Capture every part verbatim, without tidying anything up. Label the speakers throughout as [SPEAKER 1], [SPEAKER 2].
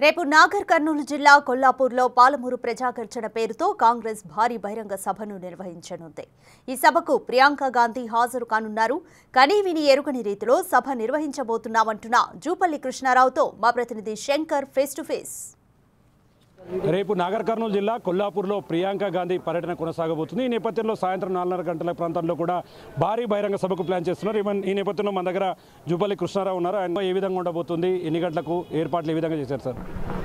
[SPEAKER 1] రేపు నాగర్ కర్నూలు జిల్లా కొల్లాపూర్లో పాలమూరు ప్రజాగర్జన పేరుతో కాంగ్రెస్ భారీ బహిరంగ సభను నిర్వహించనుంది. ఈ సభకు ప్రియాంక గాంధీ హాజరు కానున్నారు. కనీవిని ఎరుగని రీతిలో సభ నిర్వహించబోతున్నామంటున్న జూపల్లి కృష్ణారావుతో మా ప్రతినిధి శంకర్ ఫేస్ టు ఫేస్.
[SPEAKER 2] రేపు నాగర్ కర్నూలు జిల్లా కొల్లాపూర్లో ప్రియాంక గాంధీ పర్యటన కొనసాగబోతుంది. ఈ నేపథ్యంలో సాయంత్రం నాలుగున్నర గంటల ప్రాంతంలో కూడా భారీ బహిరంగ సభకు ప్లాన్ చేస్తున్నారు. ఈ నేపథ్యంలో మన దగ్గర జూపల్లి కృష్ణారావు ఉన్నారు. ఆయన ఏ విధంగా ఉండబోతుంది, ఎన్ని గంటలకు ఏర్పాట్లు ఏ విధంగా చేశారు సార్?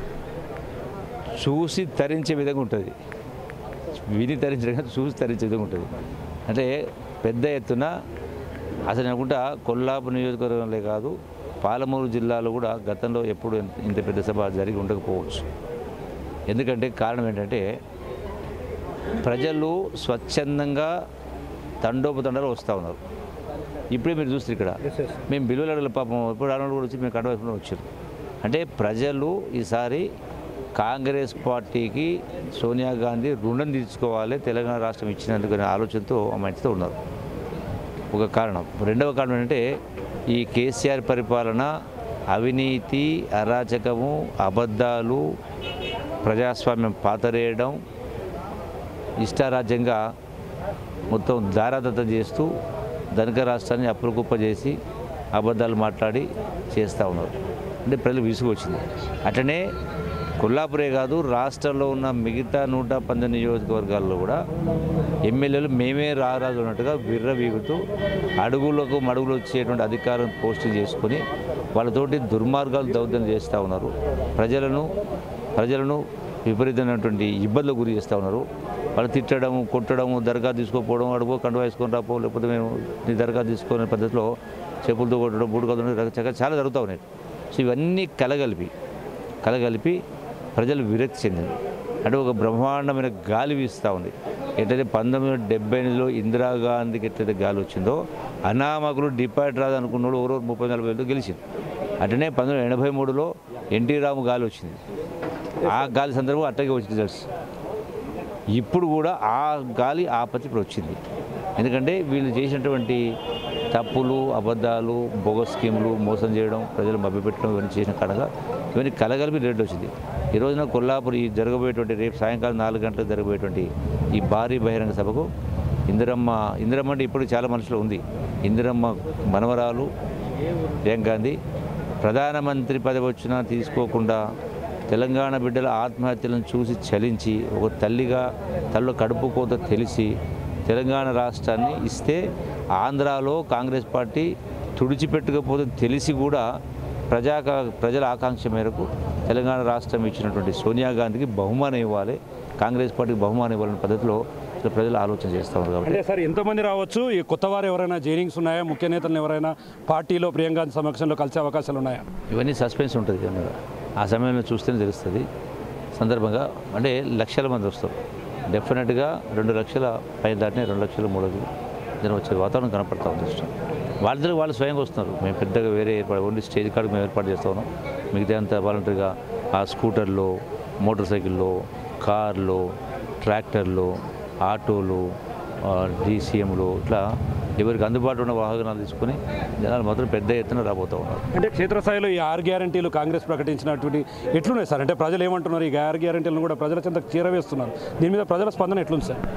[SPEAKER 3] చూసి తరించే విధంగా ఉంటుంది, విని తరించే చూసి తరించే విధంగా ఉంటుంది. అంటే పెద్ద ఎత్తున అసలు అనుకుంటా కొల్లాపూర్ నియోజకవర్గంలో కాదు, పాలమూరు జిల్లాలో కూడా గతంలో ఎప్పుడు ఇంత పెద్ద సభ జరిగి ఉండకపోవచ్చు. ఎందుకంటే కారణం ఏంటంటే ప్రజలు స్వచ్ఛందంగా తండోపతండాలు వస్తూ ఉన్నారు. ఇప్పుడే మీరు చూస్తారు ఇక్కడ మేము బిల్లులు అడగల పాపం ఇప్పుడు అడగలు కూడా వచ్చి మేము కండవేసుకుని వచ్చారు. అంటే ప్రజలు ఈసారి కాంగ్రెస్ పార్టీకి సోనియా గాంధీ రుణం తీర్చుకోవాలి, తెలంగాణ రాష్ట్రం ఇచ్చినందుకు అనే ఆలోచనతో మంచితో ఉన్నారు. ఒక కారణం. రెండవ కారణం ఏంటంటే ఈ కేసీఆర్ పరిపాలన అవినీతి, అరాచకము, అబద్ధాలు, ప్రజాస్వామ్యం పాతరేయడం, ఇష్టారాజ్యంగా మొత్తం దారాదత్తం చేస్తూ ధనిక రాష్ట్రాన్ని అప్పులకుప్ప చేసి అబద్ధాలు మాట్లాడి చేస్తూ ఉన్నారు. అంటే ప్రజలు విసుగు వచ్చింది. అట్లనే కొల్లాపురే కాదు, రాష్ట్రంలో ఉన్న మిగతా నూట పంతొమ్మిది నియోజకవర్గాల్లో కూడా ఎమ్మెల్యేలు మేమే రారాజు ఉన్నట్టుగా విర్రవీగుతూ అడుగులకు మడుగులు వచ్చేటువంటి అధికారం పోస్టింగ్ చేసుకొని వాళ్ళతోటి దుర్మార్గాలు దౌర్జన్యం చేస్తూ ఉన్నారు. ప్రజలను ప్రజలను విపరీతమైనటువంటి ఇబ్బందులు గురి చేస్తూ ఉన్నారు. వాళ్ళు తిట్టడము, కొట్టడము, దర్గా తీసుకోకపోవడం, అడుగు కండు వేసుకొని రాపో, లేకపోతే మేము నీ దర్గా తీసుకునే పద్ధతిలో చెప్పులతో కొట్టడం, బూడుకలు చాలా జరుగుతూ ఉన్నాయి. సో ఇవన్నీ కలగలిపి కలగలిపి ప్రజలు విరక్తి చెందింది. అంటే ఒక బ్రహ్మాండమైన గాలి వీస్తూ ఉంది. ఎట్లయితే పంతొమ్మిది వందల డెబ్బై ఎనిమిదిలో ఇందిరాగాంధీకి ఎట్లయితే గాలి వచ్చిందో, అనామకులు డిపాజిట్ రాదు అనుకున్నాడు ఓరో ముప్పై నలభై వేలతో గెలిచింది. అట్లనే పంతొమ్మిది వందల ఎనభై మూడులో ఎన్టీ రాము గాలి వచ్చింది. ఆ గాలి సందర్భం అట్టగే వచ్చింది తెలుసు. ఇప్పుడు కూడా ఆ గాలి ఆపత్తి ఇప్పుడు వచ్చింది. ఎందుకంటే వీళ్ళు చేసినటువంటి తప్పులు, అబద్ధాలు, బోగస్ స్కీములు, మోసం చేయడం, ప్రజలు మభ్యపెట్టడం, ఇవన్నీ చేసిన కడగా ఇవన్నీ కలగలిపి రేట్లు వచ్చింది. ఈ రోజున కొల్లాపూర్ ఈ జరగబోయేటువంటి రేపు సాయంకాలం నాలుగు గంటలకు జరగబోయేటువంటి ఈ భారీ బహిరంగ సభకు ఇందిరమ్మ ఇందిరమ్మ అంటే ఇప్పుడు చాలా మనుషులు ఉంది. ఇందిరమ్మ మనవరాలు ప్రియాంక గాంధీ ప్రధానమంత్రి పదవి వచ్చినా తీసుకోకుండా తెలంగాణ బిడ్డల ఆత్మహత్యలను చూసి చలించి ఒక తల్లిగా తల్లి కడుపు కోత తెలిసి తెలంగాణ రాష్ట్రాన్ని ఇస్తే ఆంధ్రాలో కాంగ్రెస్ పార్టీ తుడిచిపెట్టకపోతే తెలిసి కూడా ప్రజా ప్రజల ఆకాంక్ష మేరకు తెలంగాణ రాష్ట్రం ఇచ్చినటువంటి సోనియా గాంధీకి బహుమానం ఇవ్వాలి, కాంగ్రెస్ పార్టీకి బహుమానం ఇవ్వాలనే పద్ధతిలో ప్రజలు ఆలోచన చేస్తూ ఉన్నారు.
[SPEAKER 2] అంటే సార్ ఎంతమంది రావచ్చు? ఈ కొత్త వారు ఎవరైనా జైనింగ్స్ ఉన్నాయా? ముఖ్య నేతలను ఎవరైనా పార్టీలో ప్రియాంక గాంధీ సమక్షంలో కలిసే అవకాశాలు ఉన్నాయా?
[SPEAKER 3] ఇవన్నీ సస్పెన్స్ ఉంటుంది కనుక ఆ సమయంలో చూస్తేనే తెలుస్తుంది. సందర్భంగా అంటే లక్షల మంది వస్తారు. డెఫినెట్గా రెండు లక్షల పైన దాటినే రెండు లక్షల మూడు జనం వచ్చే వాతావరణం కనపడతా ఉంది. వాళ్ళతో వాళ్ళు స్వయంగా వస్తున్నారు. మేము పెద్దగా వేరే ఏర్పాటు ఓన్లీ స్టేజ్ కాడికి మేము ఏర్పాటు చేస్తూ ఉన్నాం. మిగతా అంతా వాలంటరీగా ఆ స్కూటర్లో, మోటార్ సైకిల్లో, కార్లో, ట్రాక్టర్లు, ఆటోలు, డీసీఎంలు, ఇట్లా ఎవరికి అందుబాటులో ఉన్న వాహనాలు తీసుకుని జనాలు మాత్రం పెద్ద ఎత్తున రాబోతూ ఉన్నారు.
[SPEAKER 2] అంటే క్షేత్రస్థాయిలో ఈ ఆరు గ్యారంటీలు కాంగ్రెస్ ప్రకటించినటువంటి ఎట్లున్నాయి సార్? అంటే ప్రజలు ఏమంటున్నారు? ఈ ఆరు గ్యారంటీలను కూడా ప్రజల చెంతకు చేరవేస్తున్నారు. దీని మీద ప్రజల స్పందన ఎట్లుంది సార్?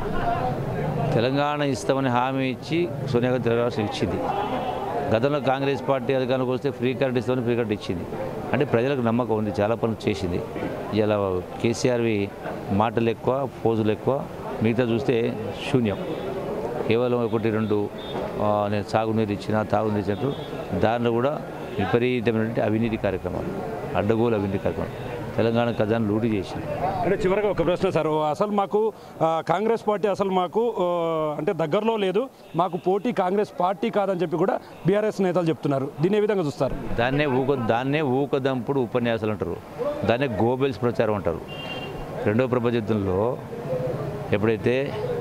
[SPEAKER 3] తెలంగాణ ఇస్తామని హామీ ఇచ్చి సోనియా గాంధీ తెలంగాణ ఇచ్చింది. గతంలో కాంగ్రెస్ పార్టీ అధికారంలోకి వస్తే ఫ్రీ కరెంట్ ఇస్తామని ఫ్రీ కరెంట్ ఇచ్చింది. అంటే ప్రజలకు నమ్మకం ఉంది, చాలా పనులు చేసింది. ఇలా కేసీఆర్వి మాటలు ఎక్కువ, పోజులు ఎక్కువ, మిగతా చూస్తే శూన్యం. కేవలం ఒకటి రెండు నేను సాగునీరు ఇచ్చిన తాగునీరు ఇచ్చినట్టు దానిలో కూడా విపరీతమైనటువంటి అవినీతి కార్యక్రమాలు, అడ్డగోలు అవినీతి కార్యక్రమాలు, తెలంగాణ ఖజానా లూటీ చేసింది.
[SPEAKER 2] అంటే చివరిగా ఒక ప్రశ్న సార్, అసలు మాకు కాంగ్రెస్ పార్టీ అసలు మాకు అంటే దగ్గరలో లేదు, మాకు పోటీ కాంగ్రెస్ పార్టీ కాదని చెప్పి కూడా బీఆర్ఎస్ నేతలు చెప్తున్నారు. దీన్ని ఏ విధంగా చూస్తారు?
[SPEAKER 3] దాన్నే ఊక దాన్నే ఊకదంపుడు ఉపన్యాసాలు అంటారు, దాన్నే గోబెల్స్ ప్రచారం అంటారు. రెండవ ప్రపంచ యుద్ధంలో ఎప్పుడైతే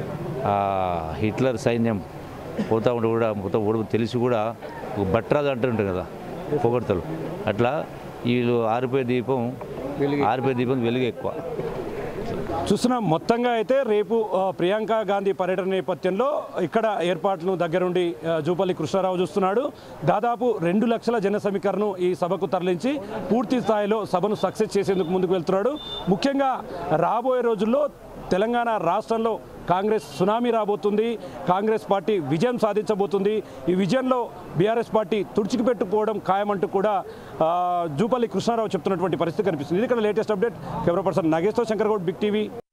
[SPEAKER 3] హిట్లర్ సైన్యం పోతూ ఉంటే కూడా మొత్తం ఓడి తెలిసి కూడా ఒక బట్రాజు అంటుంటారు కదా పొగడతలు, అట్లా వీళ్ళు ఆరిపోయే దీపం ఆరిపోయే దీపం వెలుగు ఎక్కువ.
[SPEAKER 2] చూస్తున్నాం మొత్తంగా అయితే రేపు ఆ, ప్రియాంక గాంధీ పర్యటన నేపథ్యంలో ఇక్కడ ఏర్పాట్లను దగ్గరుండి ఆ, జూపల్లి కృష్ణారావు చూస్తున్నాడు. దాదాపు రెండు లక్షల జన సమీకరణను ఈ సభకు తరలించి పూర్తి స్థాయిలో సభను సక్సెస్ చేసేందుకు ముందుకు వెళ్తున్నాడు. ముఖ్యంగా రాబోయే రోజుల్లో తెలంగాణ రాష్ట్రంలో కాంగ్రెస్ సునామీ రాబోతుంది. కాంగ్రెస్ పార్టీ విజయం సాధించబోతుంది. ఈ విజయంలో బీఆర్ఎస్ పార్టీ తుడిచిపెట్టుకోవడం ఖాయమంటూ కూడా ఆ, జూపల్లి కృష్ణారావు చెప్తున్నటువంటి పరిస్థితి కనిపిస్తుంది. ఇది ఇక్కడ latest update. Camera person Nageshwar Shankar Goud, big TV.